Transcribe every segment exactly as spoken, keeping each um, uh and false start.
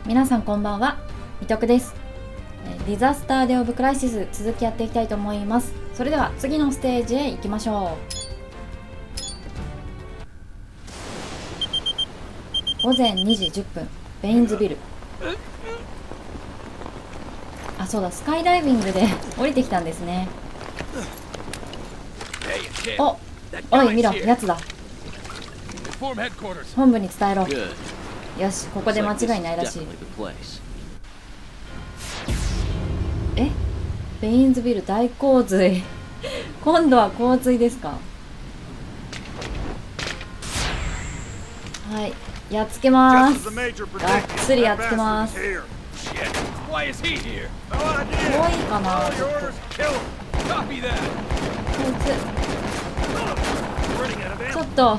皆さんこんばんは、みとくです。ディザスターデオブクライシス続きやっていきたいと思います。それでは次のステージへ行きましょう。ごぜんにじじゅっぷん、ベインズビル。あ、そうだ、スカイダイビングで降りてきたんですね。お、おい見ろ、やつだ。本部に伝えろ。よし、ここで間違いないらしい。え、ベインズビル大洪水今度は洪水ですか。はい、やっつけます。がっつりやっつけます。遠いかな、ちょっとこいつちょっとちょ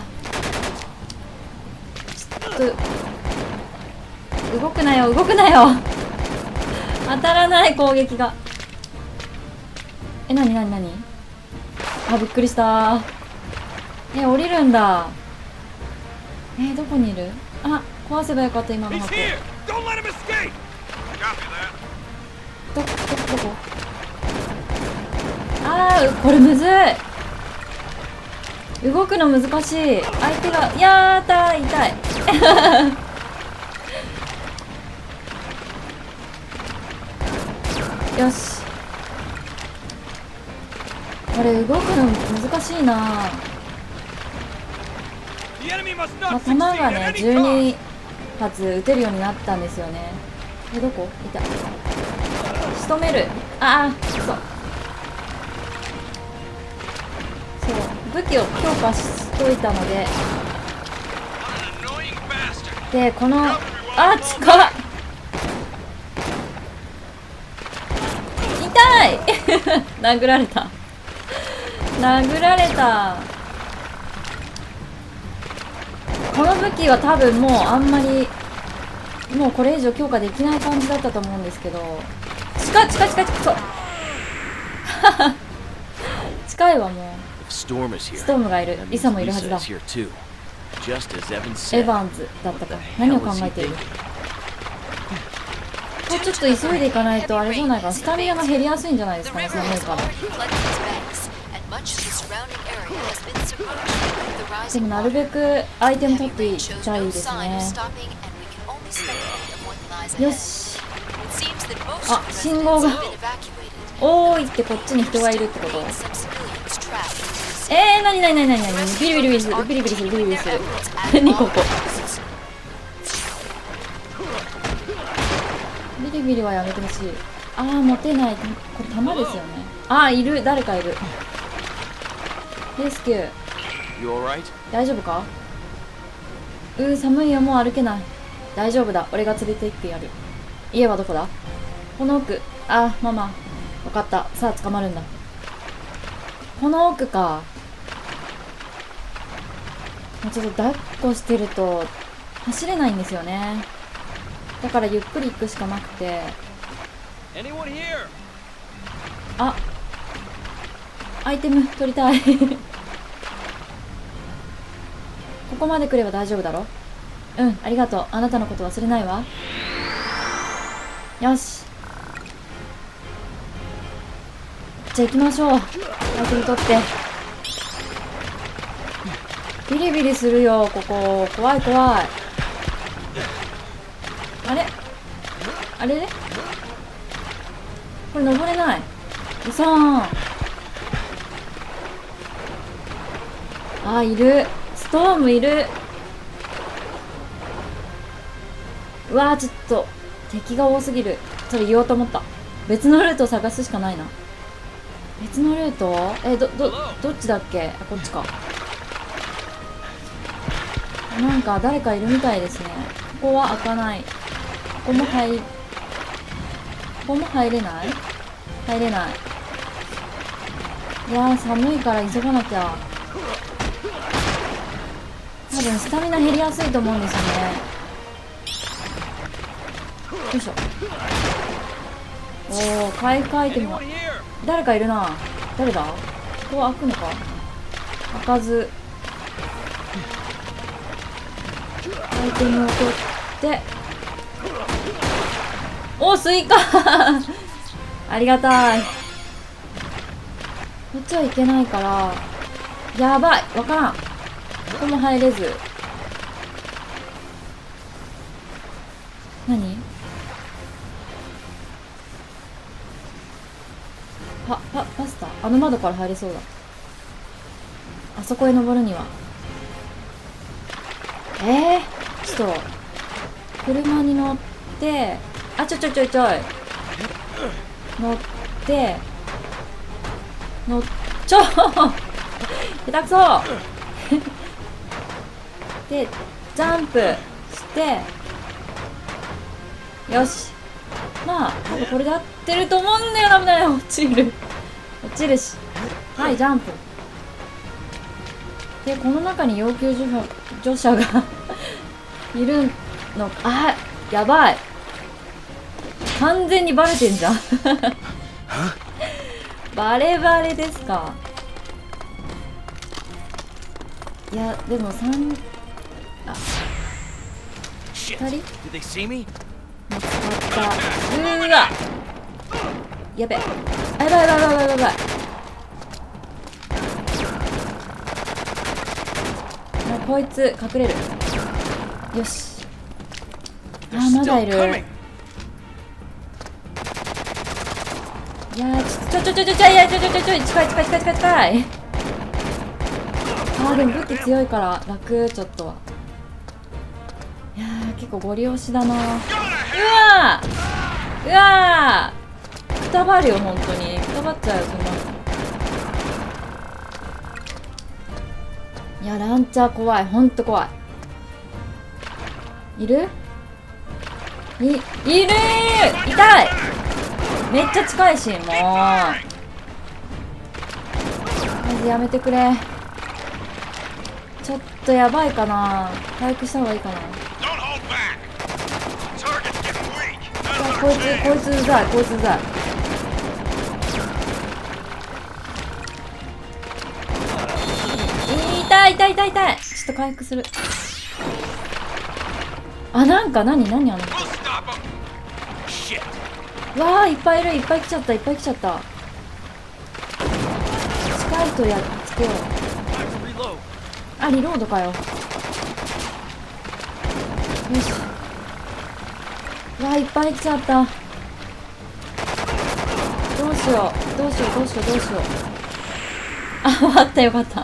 っと動くなよ、動くなよ当たらない、攻撃が。え、なになになに。あ、びっくりした。え、降りるんだ。え、どこにいる。あ、壊せばよかった、今の箱。ど、どこどこどこ。あー、これむずい。動くの難しい。相手が、やったー、痛いよし、これ動くの難しいな。まあ、弾がねじゅうにはつ撃てるようになったんですよね。え、どこいた。仕留める。ああ、そうそう、武器を強化しといたので。で、この、あ、近っ、痛い殴られた殴られた。この武器は多分もうあんまりもうこれ以上強化できない感じだったと思うんですけど。近い近い近い近い、そう近いわ。もうストームがいる。リサもいるはずだ。エヴァンズだったか。何を考えている。もうちょっと急いでいかないとあれじゃないかな。スタミナが減りやすいんじゃないですかね、寒いから。でもなるべくアイテム取っていきたいですね。よし。あ、信号が多いって、こっちに人がいるってこと。えー、なになになになになに。ビリビリビリするビリビリするビリビリする何ここ。ビリビリはやめてほしい。あー、持てない。これ弾ですよね。あー、いる、誰かいる。レスキュー大丈夫か。うー、寒いよ、もう歩けない。大丈夫だ、俺が連れて行ってやる。家はどこだ。この奥。あー、ママ分かった。さあ捕まるんだ。この奥か。ちょっと抱っこしてると走れないんですよね。だからゆっくり行くしかなくて。あ、アイテム取りたいここまで来れば大丈夫だろ。うん、ありがとう。あなたのこと忘れないわ。よし、じゃあ行きましょう。アイテム取って。ビリビリするよ、ここ。怖い怖い。あれあれれこれ登れない。うそーん。あー、いる。ストームいる。うわー、ちょっと敵が多すぎる。それ言おうと思った。別のルートを探すしかないな。別のルート。え、ど、ど、どっちだっけ。あ、こっちか。なんか誰かいるみたいですね。ここは開かない。ここも入、ここも入れない入れない。いやー、寒いから急がなきゃ。多分スタミナ減りやすいと思うんですよね。よいしょ。おー、回復アイテム。誰かいるな。誰だ。ここは開くのか。開かず。アイテムを取ってお、スイカありがたい。こっちはいけないから、やばい、わからん。ここも入れず。何？パ、パ、パスタ？あの窓から入れそうだ。あそこへ登るには。えー、ちょっと、車に乗って、あ、ちょちょちょちょい。乗って、乗っ、ちょ下手くそで、ジャンプして、よし。まあ、多分これで合ってると思うんだよな、危ない。落ちる。落ちるし。はい、ジャンプ。で、この中に要救助者、助者がいるの、あ、やばい。完全にバレてんじゃんバレバレですか。いや、でもさん、あ、ふたり見つかった。うーわ、やべ、あ、やばいやばいやばいやばいやばい。こいつ隠れる。よし。あー、まだいる。いやー、ちょちょちょちょちょいやちょちょちょちょい近い近い近い近い近い。あー、でも武器強いから楽。ちょっとは。いやー、結構ゴリ押しだな。うわーうわー、くたばるよ、本当にくたばっちゃうよ、そんな。いや、ランチャー怖い、ほんと怖い。いる？い、いるー！痛い！めっちゃ近いし、もう。マジやめてくれ。ちょっとやばいかな。回復した方がいいかな。いや、こいつ、こいつうざい、こいつうざい。痛い痛い痛い痛い。ちょっと回復する。あ、なんか何何あの人。わあ、いっぱいいる、いっぱい来ちゃった、いっぱい来ちゃった。近い人やっつけよう。あ、リロードかよ。よし。わあ、いっぱい来ちゃった。どうしようどうしようどうしようどうしよう。あ、終わった、よかった。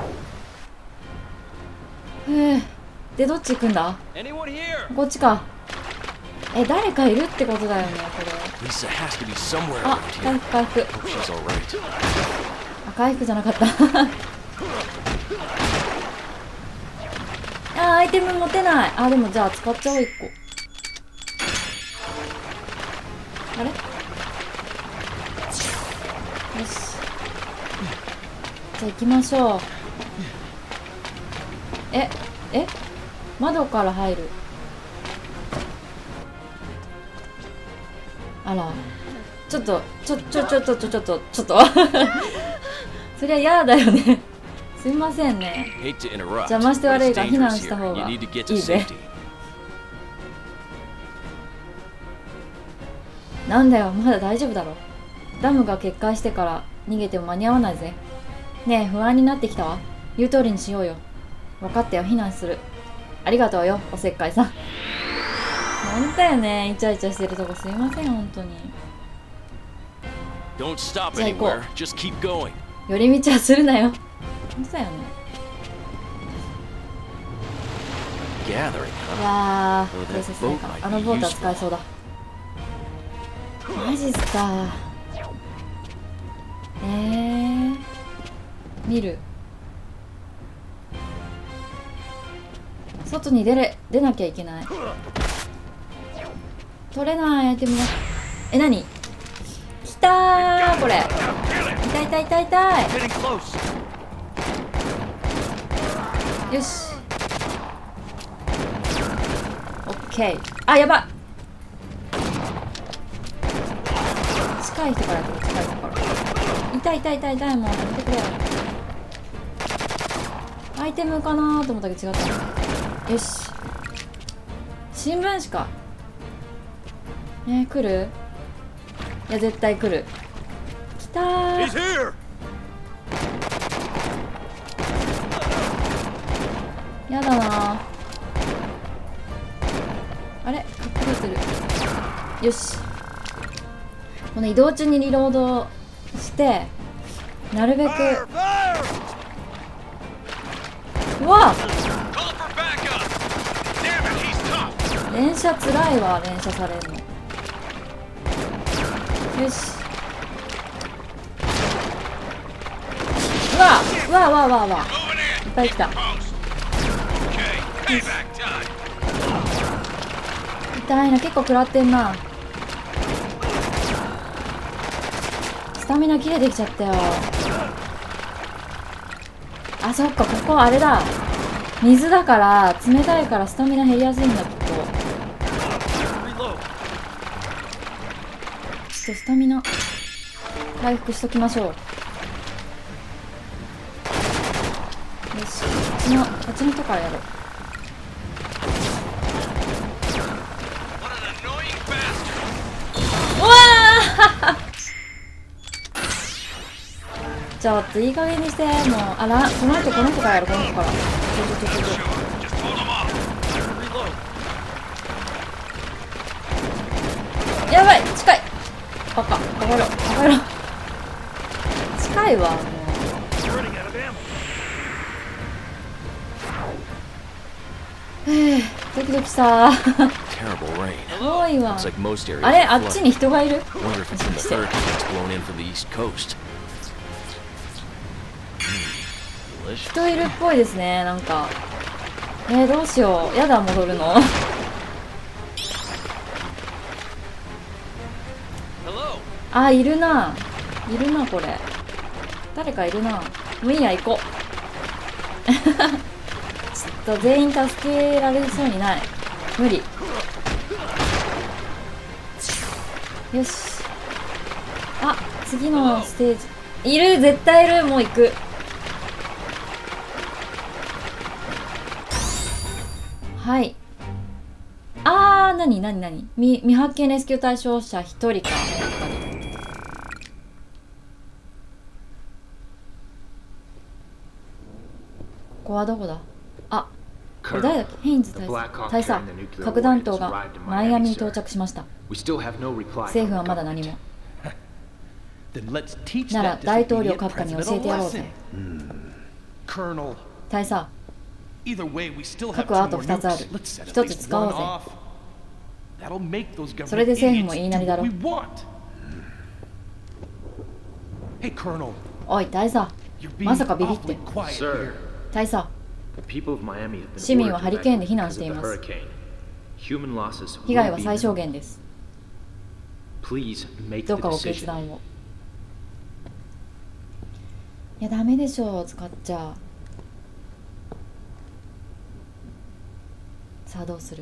ふう。で、どっち行くんだ？こっちか。え、誰かいるってことだよね、これ。あ、回復回復。あ、回復じゃなかったあー、アイテム持てない。あ、でもじゃあ使っちゃおう、いっこ。あれ？よし。じゃあ行きましょう。え、え？窓から入る。あら、ちょっと、ちょ、ちょ、ちょ、ちょ、ちょ、ちょっと、ちょっとそりゃ嫌だよねすいませんね。邪魔して悪いが避難した方がいいぜ。なんだよ、まだ大丈夫だろ。ダムが決壊してから逃げても間に合わないぜ。ねえ、不安になってきたわ。言う通りにしようよ。分かったよ、避難する。ありがとうよ、おせっかいさん。ほんとよね、イチャイチャしてるとこすいません、本当に。じゃあ行こう。寄り道はするなよ。ほんとだよね。うわー、偵察ないか。あのボートは使えそうだ。マジっすか。えー、見る。外に出れ、出なきゃいけない。取れないアイテムが。え、なに？きたー、これ。痛い痛い痛い痛い。よし。オッケー。あ、やばい。近い人から来る、近い人から。痛い痛い痛い痛い、もうやめてくれよ。アイテムかなーと思ったけど違った。よし。新聞紙か。 えー、来る？いや絶対来る。来たー。やだな。あれ隠れてる。よし、この移動中にリロードしてなるべく、うわっ、連射つらいわ。連射されるの。よし、うわうわうわうわうわ、いっぱい来た。痛いな、結構食らってんな。スタミナ切れてきちゃったよ。あ、そっか、ここあれだ、水だから冷たいからスタミナ減りやすいんだ。きっとちょっとスタミナ回復しときましょう。よし、こっちのこっちの人からやろう。ちょっといい加減にして。もう、あら、この人この人からやる、この人から。ちょちょちょちょちょ。やばい、近い。バカ、バカ野郎、バカ野郎。近いわ、もう。へえ、ドキドキしたー。多いわ。あれ、あっちに人がいる。人いるっぽいですね、なんか。えー、どうしよう。やだ、戻るの。あ、いるな。いるな、これ。誰かいるな。もういいや、行こう。ちょっと全員助けられそうにない。無理。よし。あ、次のステージ。いる、絶対いる。もう行く。はい。あー、なになになに、未未発見レスキュー対象者ひとりか。やっぱり。ここはどこだ。あ、これ誰だっけ。ヘインズ大佐。大佐、核弾頭がマイアミに到着しました。政府はまだ何も。なら大統領閣下に教えてやろうぜ。大佐、核はあとふたつある。ひとつ使おうぜ。それで政府も言いなりだろ。おい大佐、まさかビビって。大佐、市民はハリケーンで避難しています。被害は最小限です。どうかご決断を。いや、ダメでしょう、使っちゃ。さあどうする。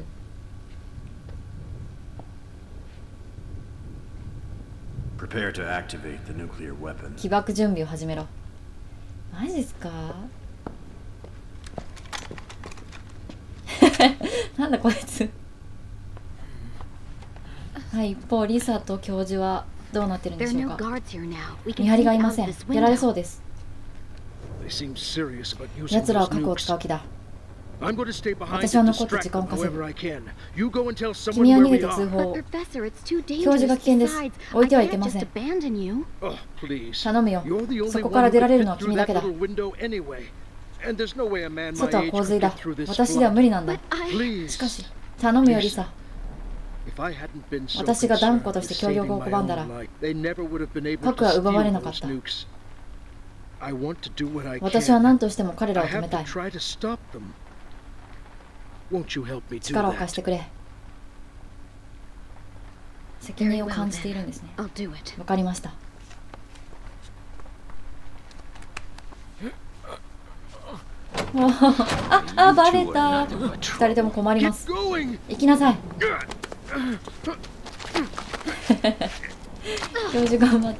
起爆準備を始めろ。マジっすか。なんだこいつ。はい、一方リサと教授はどうなってるんでしょうか。見張りがいません。やられそうです。奴らは核を使う気だ。私は残って時間を稼ぐ。君は逃げて通報を。教授が危険です。置いてはいけません。頼むよ。そこから出られるのは君だけだ。外は洪水だ。私では無理なんだ。しかし頼むよリサ。私が断固として協力を拒んだら核は奪われなかった。私は何としても彼らを止めたい。力を貸してくれ。責任を感じているんですね。わかりました。あ、あ、バレた。二人とも困ります。行きなさい。教授頑張って。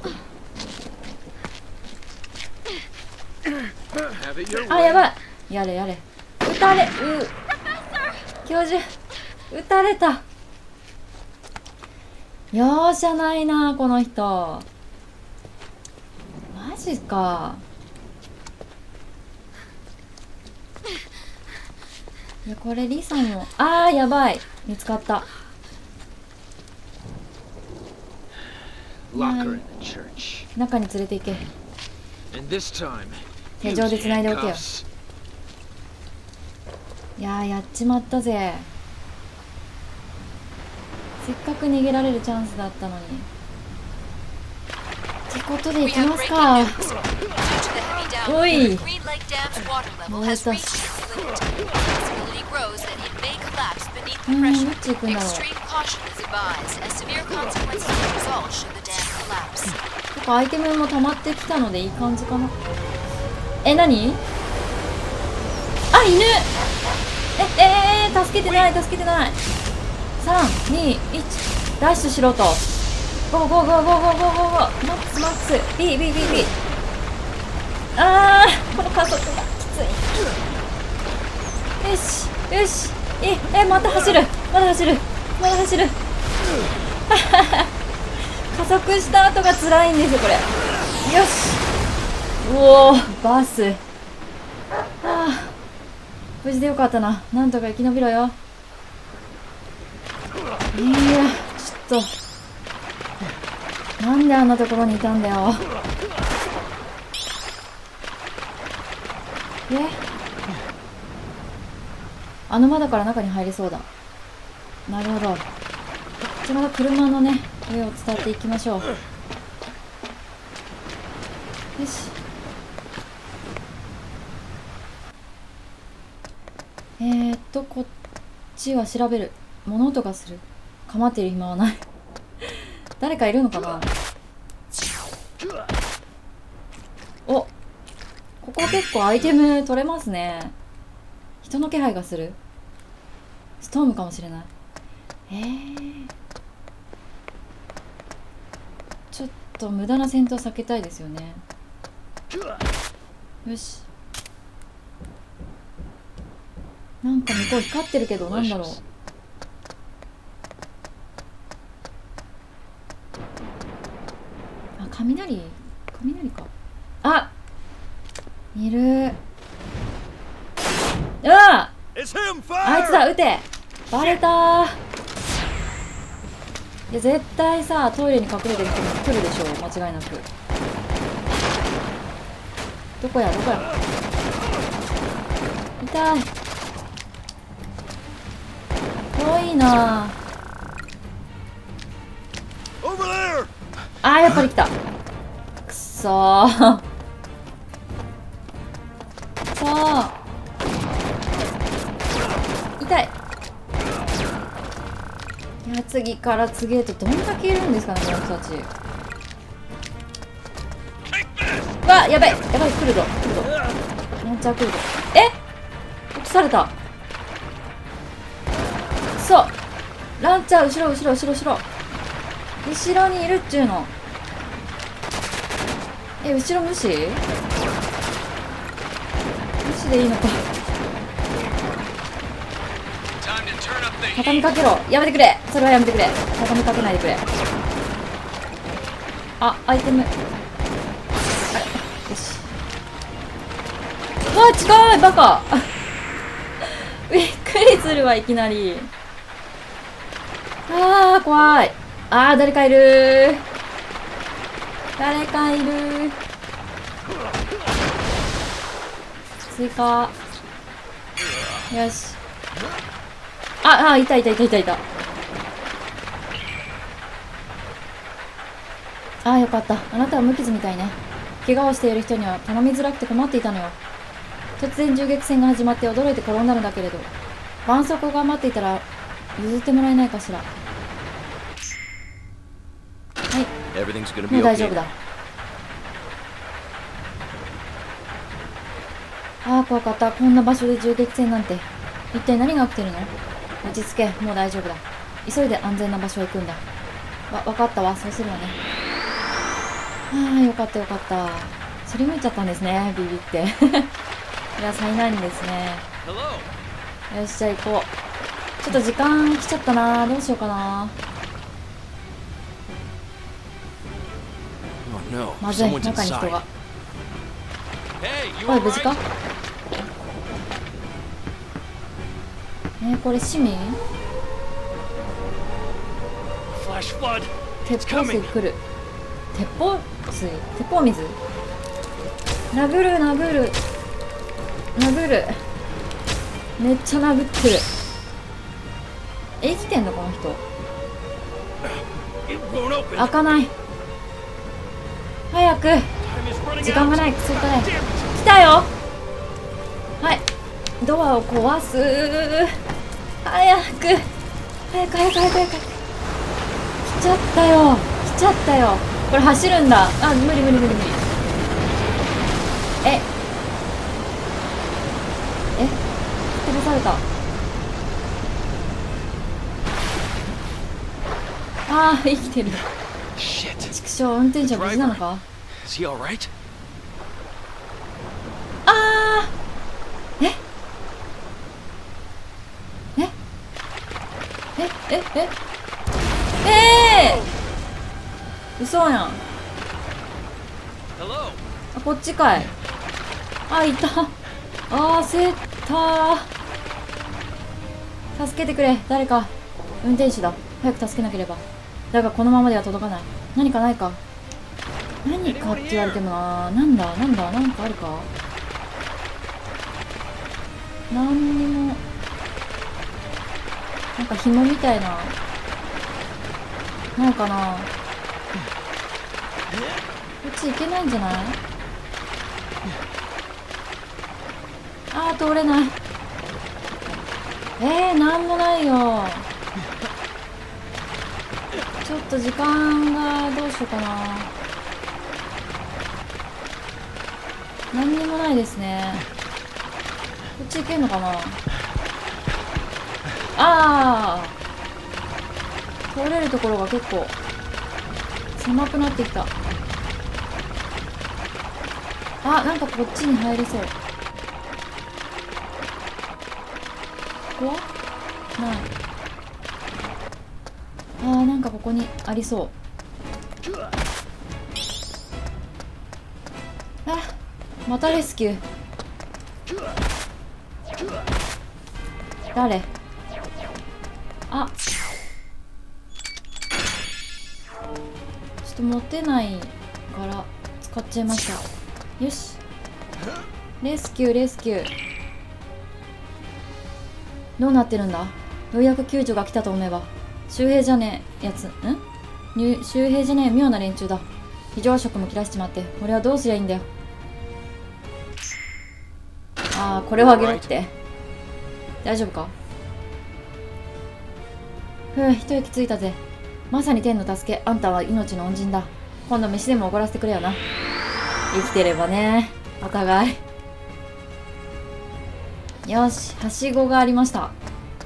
あ、やばい。やれやれ。撃たれ。う。教授撃たれた。 容赦ないなこの人。マジか。いやこれリサも、あーやばい、見つかった。中に連れて行け。手錠で繋いでおけよ。いやーやっちまったぜ。せっかく逃げられるチャンスだったのに。ってことで行きますか。おい燃えたし。うんどっち行くんだろう。結構アイテムも溜まってきたのでいい感じかな。え、何？あ、犬。え、えー、助けてない助けてない。さん、に、いち、ダッシュしろと。ゴーゴーゴーゴーゴーゴーゴーゴー。マックスマックス。B、B、B、B。あー、この加速がきつい。よし、よし。え、え、また走る。まだ走る。まだ走る。加速した後が辛いんですよ、これ。よし。うおー、バス。はあ、無事でよかったな。なんとか生き延びろよ。いや、ちょっとなんであんなところにいたんだよ。え、あの窓から中に入れそうだ。なるほど。じゃあまた車のね上を伝っていきましょう。よし。えーっとこっちは調べる。物音がする。構っている暇はない誰かいるのかな。お、ここ結構アイテム取れますね。人の気配がする。ストームかもしれない。えー、ちょっと無駄な戦闘避けたいですよね。よし。なんか向こう光ってるけどなんだろう。あ、雷雷か。あ、いる。うわ、あいつだ、撃て。バレたー。いや絶対さトイレに隠れてる人も来るでしょ、間違いなく。どこやどこや。痛い。遠いなあー、やっぱり来た。くそーくそー、痛い。いや次から次へとどんだけいるんですかねこの人たち。うわ、やばいやばい、来るぞ来るぞ。ランチャー来るぞ。え、落とされた。そう、ランチャー後ろ後ろ後ろ後ろ後ろにいるっちゅうの。え、後ろ無視無視でいいのか。畳みかけろ。やめてくれ、それはやめてくれ。畳みかけないでくれ。あ、アイテムあれ、よし。うわ、近いバカびっくりするわ、いきなり。あー怖い。あー誰かいる、誰かいる。追加。よし。ああ、いたいたいたいたいた。ああよかった。あなたは無傷みたいね。怪我をしている人には頼みづらくて困っていたのよ。突然銃撃戦が始まって驚いて転んだのだけれど、絆創膏が待っていたら譲ってもらえないかしら。はい、もう大丈夫だ。ああ怖かった。こんな場所で銃撃戦なんて。一体何が起きてるの。落ち着け、もう大丈夫だ。急いで安全な場所へ行くんだ。わ、分かったわ。そうするわね。ああよかったよかった。すりむいちゃったんですね、ビビっていや災難ですね。よし、じゃあ行こう。ちょっと時間来ちゃったな。どうしようかな。 まずい、中に人が。おい、無事か？えー、これ市民？鉄砲水来る。鉄砲水？鉄砲水？殴る殴る殴る。めっちゃ殴ってる。生きてんのこの人。開かない。早く、時間がない。クソったい。来たよ。はい、ドアを壊す。早く早く早く早く早く。来ちゃったよ来ちゃったよ。これ走るんだ。あ、無理無理無理無理。ええ、飛ばされた。あー、生きてる。畜生、運転手は無事なのか？あー、えええええええー、嘘やん。あ、こっちかい。あ、いた。あー、焦ったー。助けてくれ、誰か。運転手だ。早く助けなければ。だがこのままでは届かない。何かないか。何かって言われてもな。なんだなんだ、なんかあるか。なんにも。なんか紐みたいな。ないかな。こっち行けないんじゃない？あー、通れない。えー、なんもないよ。ちょっと時間がどうしようかな。何にもないですね。こっち行けんのかな。ああ、通れるところが結構狭くなってきた。あ、なんかこっちに入れそう。ここはない。あー、なんかここにありそう。あ、またレスキュー。誰？あ、ちょっと持てないから使っちゃいました。よし、レスキューレスキュー。どうなってるんだ？ようやく救助が来たと思えば周平じゃねえやつ、ん周平じゃねえ妙な連中だ。非常食も切らしちまって、俺はどうすりゃいいんだよ。ああ、これをあげろって。大丈夫か？ふう、一息ついたぜ。まさに天の助け。あんたは命の恩人だ。今度飯でもおごらせてくれよな。生きてればね、お互い。よし、はしごがありました。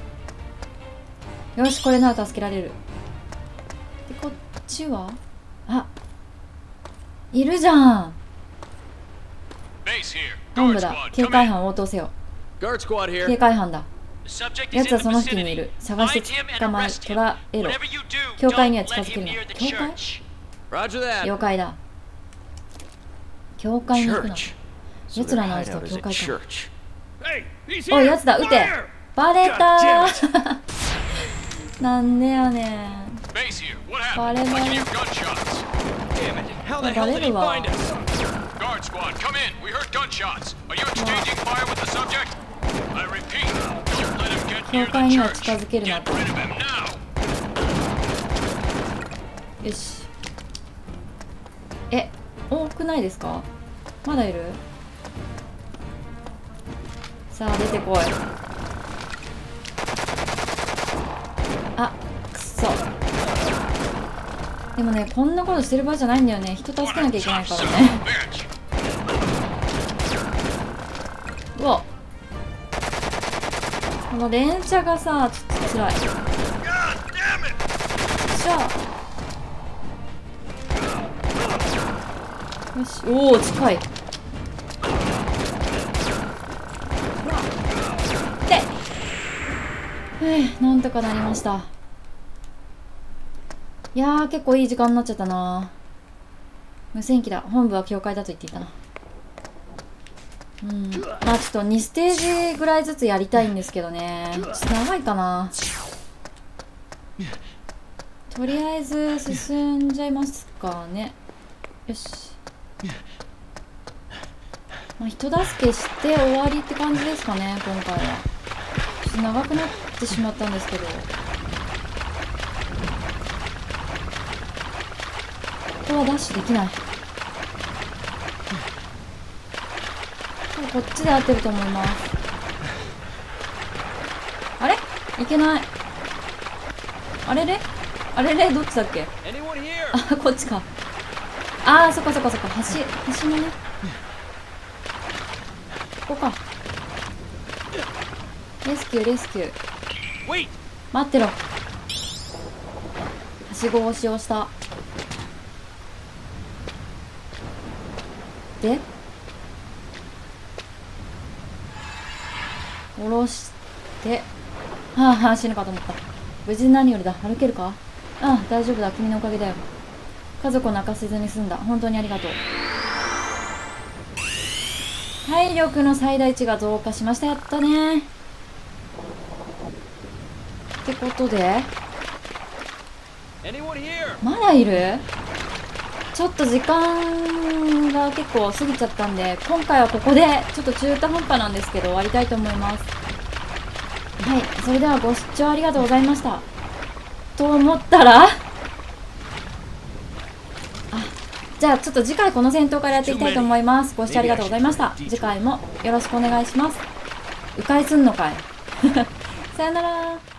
よし、これなら助けられる。で、こっちは、あ、いるじゃん。本部だ。警戒班を応答せよ。警戒班だ。奴はその付近にいる。探して捕まえ、捕らえろ。教会には近づけるな。教会？了解だ。教会に行くの。奴らの人は教会か。おい、奴だ、撃て。バレたー。なんでやねん。バレバレ。バレるわ。教会には近づけるなと。よし。え、多くないですか？まだいる？さあ、出てこい。あ、くそ。でもね、こんなことしてる場合じゃないんだよね。人助けなきゃいけないからね。うわ、この連射がさ、ちょっと辛い。よっしゃ。よし、おお、近い。で、ふぅ、なんとかなりました。いやー、結構いい時間になっちゃったな。 無線機だ。本部は教会だと言っていたな。うん、まあちょっとにステージぐらいずつやりたいんですけどね。ちょっと長いかな。とりあえず進んじゃいますかね。よし。まあ、人助けして終わりって感じですかね、今回は。ちょっと長くなってしまったんですけど。ここはダッシュできない。こっちで合ってると思います。あれいけない。あれれあれれどっちだっけ。あ、こっちか。あー、そっかそっかそっか。橋、橋のね。ここか。レスキュー、レスキュー。待ってろ。はしご押しをした。で下ろして、はあはあ、死ぬかと思った。無事に何よりだ。歩けるか。ああ、大丈夫だ。君のおかげだよ。家族を泣かせずに済んだ。本当にありがとう。体力の最大値が増加しました。やったね。ってことでまだいる。ちょっと時間が結構過ぎちゃったんで、今回はここでちょっと中途半端なんですけど終わりたいと思います。はい、それではご視聴ありがとうございました。と思ったらあ、じゃあちょっと次回この戦闘からやっていきたいと思います。ご視聴ありがとうございました。次回もよろしくお願いします。迂回すんのかいさよなら。